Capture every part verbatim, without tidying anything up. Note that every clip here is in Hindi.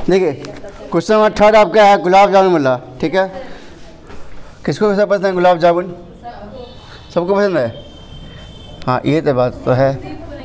देखिए क्वेश्चन नंबर थर्ड आपका है गुलाब जामुन वाला, ठीक है। किसको कैसा पसंद है गुलाब जामुन? सबको पसंद है। हाँ ये तो बात तो है,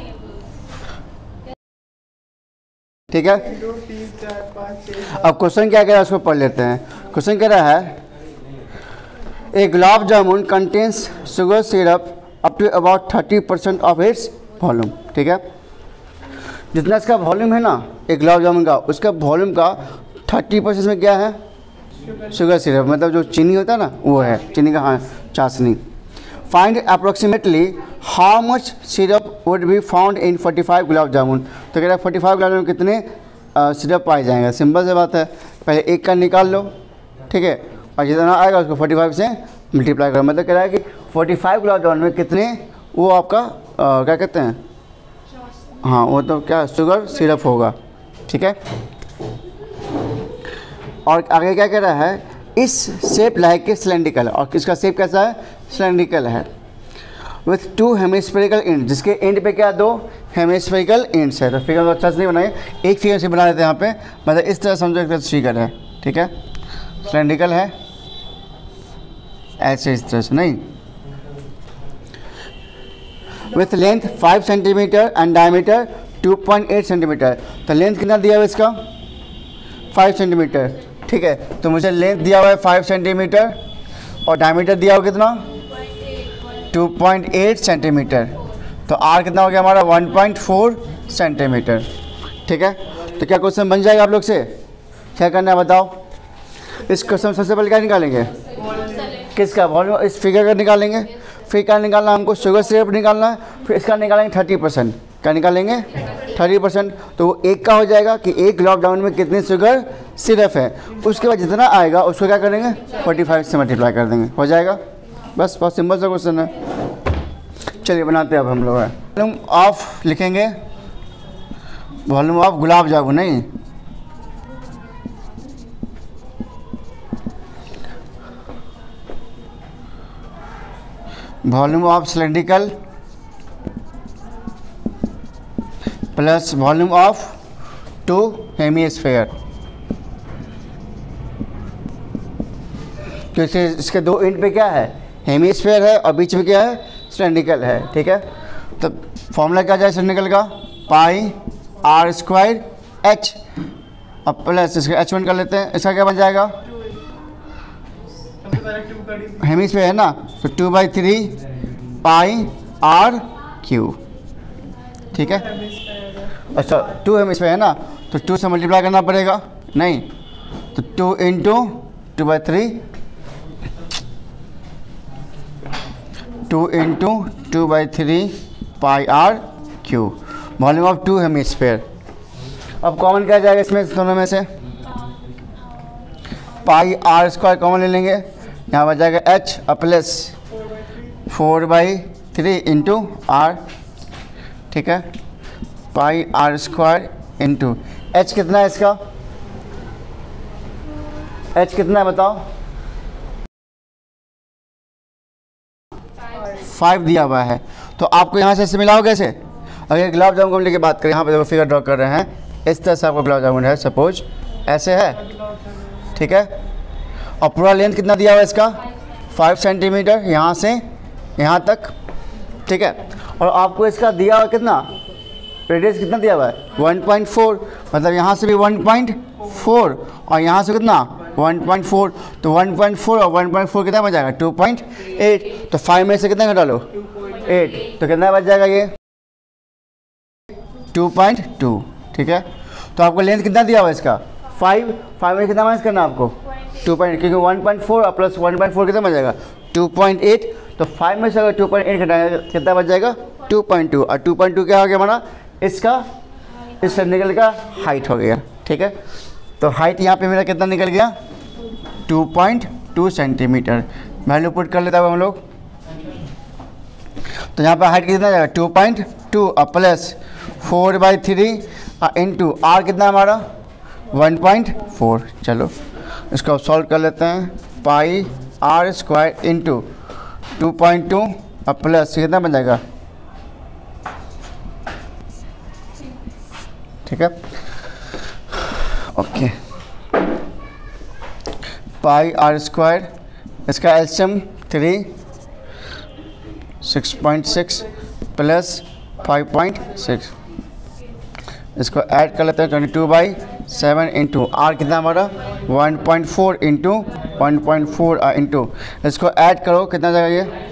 ठीक है। अब क्वेश्चन क्या कह रहा है उसको पढ़ लेते हैं। क्वेश्चन कह रहा है A gulab jamun contains sugar syrup up to about thirty percent of its volume, ठीक है। जितना इसका वॉल्यूम है ना एक गुलाब जामुन का, उसका वॉल्यूम का थर्टी परसेंट में क्या है? शुगर सिरप, मतलब जो चीनी होता है ना वो है, चीनी का हाँ चाशनी। Find approximately how much syrup would be found in forty five gulab jamun. तो कह रहा है फोर्टी फाइव गुलाब जामुन कितने सिरप पाए जाएंगे। सिंपल से बात है, पहले एक का निकाल लो, ठीक है, और जितना आएगा उसको फोर्टी फाइव से मल्टीप्लाई करो। मतलब कह रहा है कि फोर्टी फाइव गुलाब जामुन में कितने वो आपका आ, क्या कहते हैं, हाँ वो तो क्या शुगर सिरप होगा, ठीक है। और आगे क्या कह रहा है, इस शेप लाइक के सिलेंड्रिकल, और किसका शेप कैसा है? सिलेंड्रिकल है। विथ टू हेमिस्फेरिकल एंड, जिसके एंड पे क्या दो हेमिस्फेरिकल एंड्स है। तो फिगर तो अच्छा से नहीं बनाए, एक फिगर से बना लेते हैं यहाँ पे, मतलब इस तरह समझो एक फिगर है, ठीक है। सिलेंड्रिकल है ऐसे, इस तरह से नहीं। With length five centimetre and diameter two point eight centimetre. तो लेंथ कितना दिया हुआ इसका? फाइव सेंटीमीटर, ठीक है। तो मुझे लेंथ दिया हुआ है फाइव सेंटीमीटर और डायमीटर दिया हुआ कितना? Two point eight centimetre. तो आर कितना हो गया हमारा? वन पॉइंट फोर सेंटीमीटर, ठीक है। तो क्या क्वेश्चन बन जाएगा आप लोग से? क्या करना है बताओ। इस क्वेश्चन सबसे पहले क्या निकालेंगे? किसका वॉल्यूम? इस फिगर का निकालेंगे। फिर क्या निकालना हमको? शुगर सिरप निकालना है। फिर इसका निकालेंगे थर्टी परसेंट। क्या निकालेंगे? Thirty percent. तो वो एक का हो जाएगा कि एक गुलाब जामुन में कितनी शुगर सिरप है। उसके बाद जितना आएगा उसको क्या करेंगे? फोर्टी फाइव से मल्टीप्लाई कर देंगे, हो जाएगा। बस बहुत सिंपल सा क्वेश्चन है। चलिए बनाते हैं अब हम लोग। है वॉल्यूम ऑफ लिखेंगे, वॉल्यूम ऑफ गुलाब जामुन नहीं, volume of cylindrical plus volume of two hemisphere. क्योंकि इसके दो एंड पे क्या है? हेमिस्फेयर है और बीच में क्या है? सिलेंड्रिकल है, ठीक है। तो फॉर्मूला क्या जाए सिलेंड्रिकल का? पाई आर स्क्वायर एच, अब प्लस इसका एच वन कर लेते हैं। इसका क्या बन जाएगा? हेमिस्फेयर है ना, तो two by three pi r cube, ठीक है। अच्छा टू हेमिस्फेयर है ना, तो टू से मल्टीप्लाई करना पड़ेगा नहीं, तो two into two by three, two into two by three pi r cube, volume of two hemisphere. अब कॉमन क्या जाएगा इसमें दोनों में से? पाई आर स्क्वायर कॉमन ले लेंगे, यहाँ पर जाएगा h plus four by three into r, ठीक है। Pi r square into h कितना है इसका? एच कितना है बताओ? फाइव दिया हुआ है। तो आपको यहाँ से ऐसे मिलाओ कैसे? अगर गुलाब जामुन को लेके बात करें, यहाँ पे देखो फिगर ड्रॉ कर रहे हैं, इस तरह से आपको गुलाब जामुन है, सपोज ऐसे है, ठीक है। और पूरा लेंथ कितना दिया हुआ है इसका? फाइव सेंटीमीटर यहाँ से यहाँ तक, ठीक है। और आपको इसका दिया हुआ कितना? रेडियस कितना दिया हुआ है? वन पॉइंट फोर, मतलब यहाँ से भी वन पॉइंट फोर और यहाँ से कितना? One point four. तो वन पॉइंट फोर और वन पॉइंट फोर कितना बच जाएगा? Two point eight. तो फाइव में से कितना घटा लो? एट, तो कितना बच जाएगा ये? टू पॉइंट टू, ठीक है। तो आपको लेंथ कितना दिया हुआ है इसका? फाइव। फाइव में कितना माइनस करना है आपको? टू पॉइंट, क्योंकि वन पॉइंट फोर और प्लस वन पॉइंट फोर कितना बच जाएगा? Two point eight. तो फाइव में से अगर टू पॉइंट एट घटाएगा कितना बच जाएगा? Two point two. और टू पॉइंट टू क्या हो गया हमारा? इसका इस सिलेंड्रिकल का हाइट हो गया, ठीक है। तो हाइट यहाँ पे मेरा कितना निकल गया? Two point two centimetre. Value put कर लेता हूँ हम लोग। तो यहाँ पर हाइट कितना जाएगा? टू पॉइंट टू और plus four by three into r कितना हमारा? One point four. चलो इसको सॉल्व कर लेते हैं। Pi r square into two point two और प्लस कितना बन जाएगा? ठीक है। ओके, पाई आर स्क्वायर, इसका LCM three, six point six plus five point six, इसको ऐड कर लेते हैं twenty two by seven into r कितना हमारा one point four into one point four into, इसको ऐड करो कितना जाएगा ये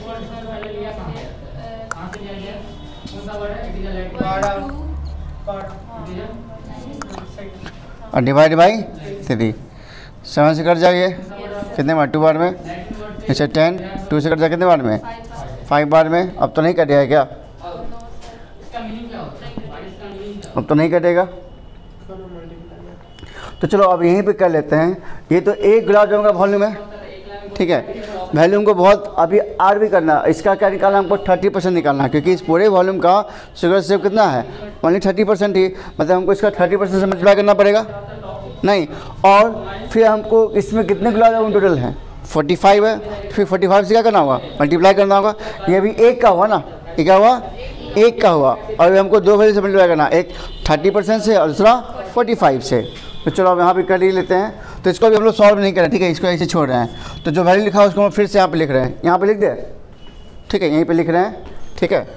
और डिवाइड बाई थ्री, सेवन से कट जाइए कितने बार टू बार में, अच्छा टेन, टू से कट जाए कितने बार में फाइव बार में। अब तो नहीं कटेगा क्या, अब तो नहीं कटेगा, तो चलो अब यहीं पे कर लेते हैं। ये तो एक गुलाब जामुन का वॉल्यूम है, ठीक है, वॉल्यूम को बहुत अभी आर भी करना, इसका क्या निकालना हमको थर्टी परसेंट निकालना है, क्योंकि इस पूरे वॉल्यूम का शुगर सिर्फ कितना है ओनली थर्टी परसेंट ही, मतलब हमको इसका थर्टी परसेंट से मल्टीप्लाई करना पड़ेगा नहीं, और फिर हमको इसमें कितने गुलाब जामुन टोटल हैं फोर्टी फाइव है, फिर फोर्टी फाइव से क्या करना होगा मल्टीप्लाई करना होगा, ये भी एक का हुआ ना, ये क्या हुआ एक का हुआ, और हमको दो वैल्यू से मल्टीप्लाई करना, एक थर्टी परसेंट से और दूसरा फोर्टी फाइव से। तो चलो अब यहाँ पे कर ही लेते हैं, तो इसको भी हम लोग सॉल्व नहीं करें, ठीक है, इसको ऐसे छोड़ रहे हैं, तो जो वैल्यू लिखा है उसको हम फिर से यहाँ पे लिख रहे हैं, यहाँ पे लिख दे, ठीक है, यहीं पे लिख रहे हैं, ठीक है,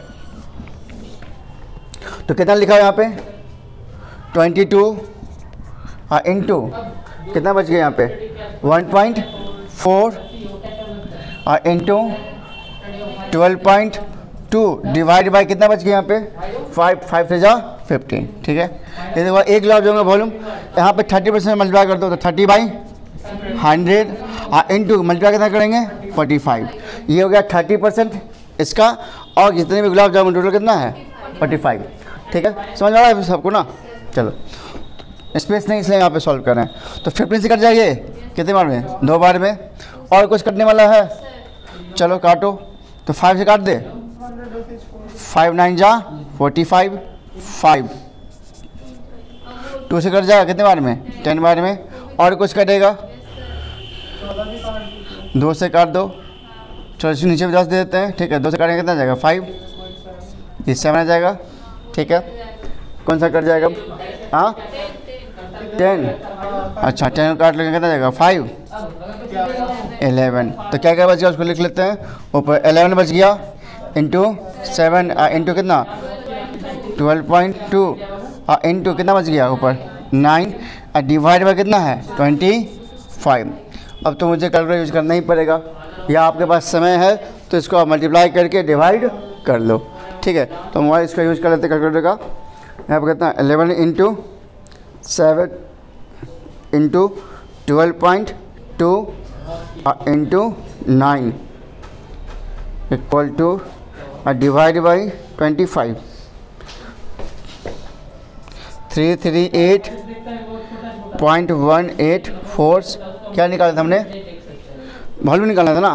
तो कितना लिखा है यहाँ पे ट्वेंटी टू इंटू कितना बच गया यहाँ पे one point four into twelve point two divide by कितना बच गया यहाँ पे फाइव, फाइव से जा फिफ्टीन, ठीक है। ये देखो एक गुलाब जामुन का वॉल्यूम, यहाँ पे थर्टी परसेंट मल्टीप्लाई कर दो तो thirty by hundred into multiply कितना करेंगे फोर्टी फाइव, ये हो गया थर्टी परसेंट इसका, और जितने भी गुलाब जामुन टोटल कितना है फोर्टी फाइव, ठीक है, समझ आ रहा है सबको ना। चलो स्पेस नहीं इसलिए यहाँ पे सॉल्व कर रहे हैं, तो फिफ्टीन से कट जाइए कितने बार में दो बार में, और कुछ कटने वाला है चलो काटो, तो फाइव से काट दे, फाइव नाइन जा फोर्टी फाइव, फाइव टू से कट जाएगा कितने बार में टेन बार में, और कुछ कटेगा दो से काट दो, चलो इसको नीचे भी दस दे देते हैं, ठीक है, दो से काटेंगे कितना जाएगा फाइव, ये सेवन आ जाएगा, ठीक है, कौन सा कट जाएगा हाँ टेन, अच्छा टेन काट लेंगे कितना जाएगा फाइव, एलेवन, तो क्या क्या बच गया उसको लिख लेते हैं, ऊपर एलेवन बच गया इंटू सेवन इंटू कितना ट्वेल्व पॉइंट टू इंटू कितना बच गया ऊपर नाइन, डिवाइड बाय कितना है ट्वेंटी फाइव। अब तो मुझे कैलकुलेटर यूज़ करना ही पड़ेगा, या आपके पास समय है तो इसको आप मल्टीप्लाई करके डिवाइड कर लो, ठीक है। तो मोबाइल इसका यूज़ कर लेते हैं कैलकुलेटर का, यहाँ पर कितना eleven into seven into twelve point two into nine equal to divide by twenty five, three three eight point one eight four, क्या निकाला था हमने वॉल्यूम निकालना था ना,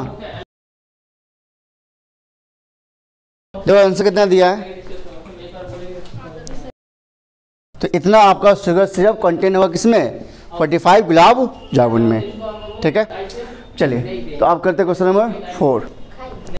देखो आंसर कितना दिया है, तो इतना आपका शुगर सिरप कंटेन होगा किसमें फोर्टी फाइव गुलाब जामुन में, ठीक है। चलिए तो आप करते क्वेश्चन नंबर फोर।